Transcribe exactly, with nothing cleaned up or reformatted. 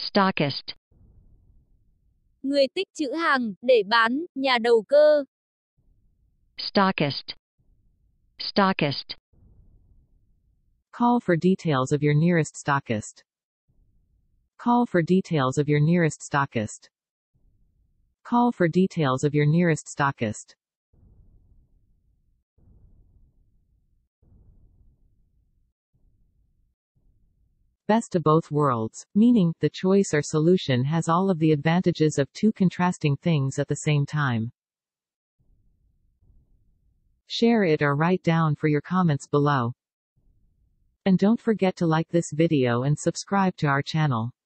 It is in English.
stockist, Người tích trữ hàng, để bán, nhà đầu cơ. stockist, stockist, Call for details of your nearest stockist. Call for details of your nearest stockist. Call for details of your nearest stockist. Best of both worlds, meaning, the choice or solution has all of the advantages of two contrasting things at the same time. Share it or write down for your comments below. And don't forget to like this video and subscribe to our channel.